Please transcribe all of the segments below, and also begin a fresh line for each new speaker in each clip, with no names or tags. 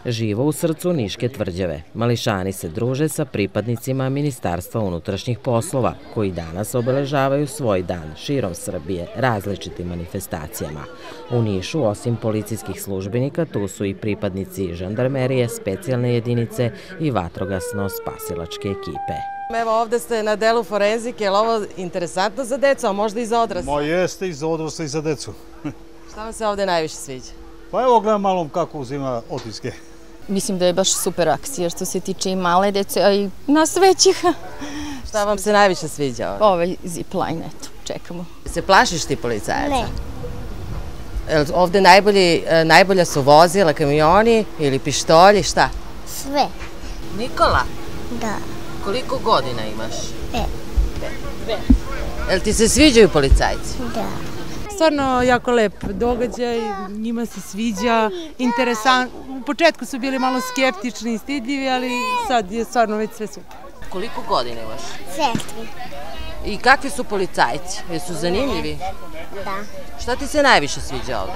Živo u srcu Niške tvrđave, mališani se druže sa pripadnicima Ministarstva unutrašnjih poslova, koji danas obeležavaju svoj dan širom Srbije različitim manifestacijama. U Nišu, osim policijskih službenika, tu su i pripadnici žandarmerije, specijalne jedinice i vatrogasno-spasilačke ekipe.
Evo, ovde ste na delu forenzike, je li ovo interesantno za decu, a možda i za odrasle?
Jeste i za odrasle i za decu.
Šta vam se ovde najviše sviđa?
Pa evo gledam malo kako uzima otiske.
Mislim da je baš super akcija što se tiče i male dece, a i nas većih.
Šta vam se najviše sviđa ovde?
Ovaj zipline, eto, čekamo.
Se plašiš ti policajaca?
Ne.
Ovde najbolja su vozila, kamioni ili pištolji, šta?
Sve.
Nikola,
Da.
koliko godina imaš?
5.
Jel ti se sviđaju policajci?
Da.
Stvarno jako lep događaj, njima se sviđa, interesantno. U početku su bili malo skeptični i stidljivi, ali sad je stvarno već sve super.
Koliko godina imaš?
4.
I kakvi su policajci? Jesu zanimljivi?
Da.
Šta ti se najviše sviđa ovde?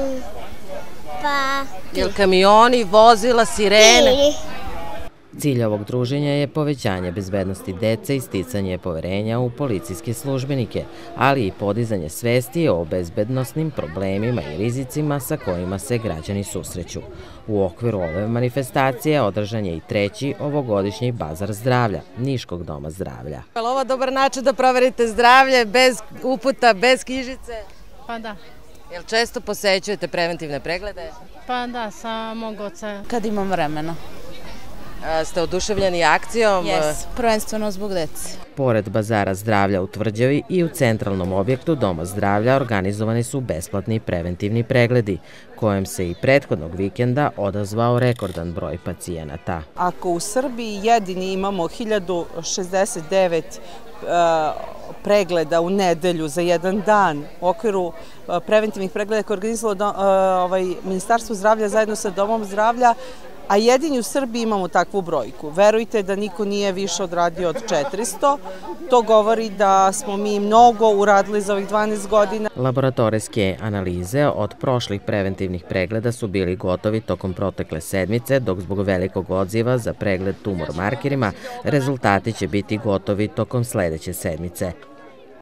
Pa...
Jel kamioni, vozila, sirene?
Cilj ovog druženja je povećanje bezbednosti dece i sticanje poverenja u policijske službenike, ali i podizanje svesti o bezbednosnim problemima i rizicima sa kojima se građani susreću. U okviru ove manifestacije održan je i 3. ovogodišnji bazar zdravlja, Niškog doma zdravlja.
Je li ovo dobar način da proverite zdravlje, bez uputa, bez knjižice?
Pa da.
Jel često posećujete preventivne preglede?
Pa da, sa mog oca.
Kad imam vremena.
Ste oduševljeni akcijom?
Jes, prvenstveno zbog dece.
Pored bazara zdravlja u Tvrđavi i u centralnom objektu Doma zdravlja organizovani su besplatni preventivni pregledi, kojem se i prethodnog vikenda odazvao rekordan broj pacijenata.
Ako u Srbiji jedini imamo 1069 pregleda u nedelju za jedan dan u okviru preventivnih pregleda koje je organizovalo Ministarstvo zdravlja zajedno sa Domom zdravlja, a jedini u Srbiji imamo takvu brojku. Verujte da niko nije više odradio od 400. To govori da smo mi mnogo uradili za ovih 12 godina.
Laboratorijske analize od prošlih preventivnih pregleda su bili gotovi tokom protekle sedmice, dok zbog velikog odziva za pregled tumor markerima rezultati će biti gotovi tokom sledeće sedmice.